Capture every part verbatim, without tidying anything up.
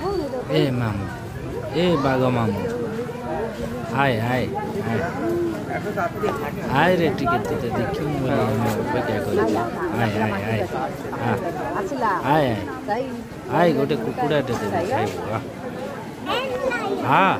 ए मामू ए बाघ मामू हाय हाय हाय हाय रे टिके ते देखियो मोला क्या करे हाय हाय हाय हां हाय हाय हाय गोटे कुकुड़ा दे दे खाइबो हां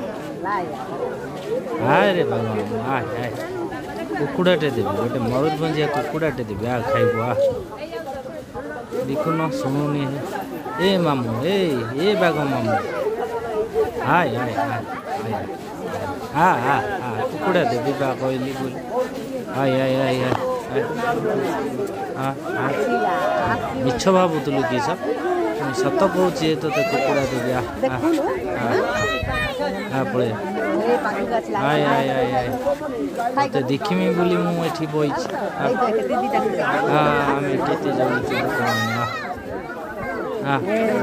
हाय रे बाघ मामू हाय हाय कुकुड़ा दे दे गोटे मरुद भंजिया कुकुड़ा दे दे आ खाइबो आ देखो न सुनुनी ए मामू ए ए बाघ मामू हाय हाय हाय हाँ हाँ हाँ कुकुड़ा देवी बा कहली बोल हाय हाय हाय हाँ हाँ मिछ भावुलु कि सब सत कहूँ तो कुकुड़ा देवी हाँ पड़े हाय हाय हाय हाय तो देखिमी बोली मुझे बही हाँ आम के हाँ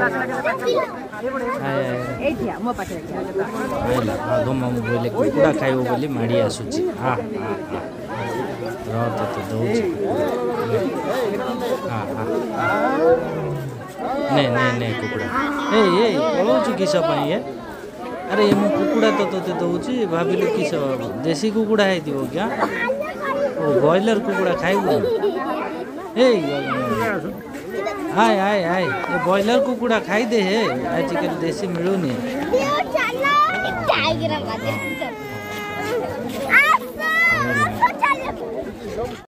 बाघ मामू बोले कुकुड़ा खाइब बोली माड़ी आसूची हाँ हाँ हाँ रते दौर हाँ हाँ नहीं नहीं नहीं कुकुड़ा ए ये पलाऊँ किस ये अरे ये कुकुड़ा तो तोते दौची भाविलु किस देसी कुकुड़ा है क्या ब्रॉयलर कुकुड़ा खाइबु ए हाय हाय हाय ये ब्रॉयलर कुकुड़ा खाई दे है आजकल देसी मिलूनी।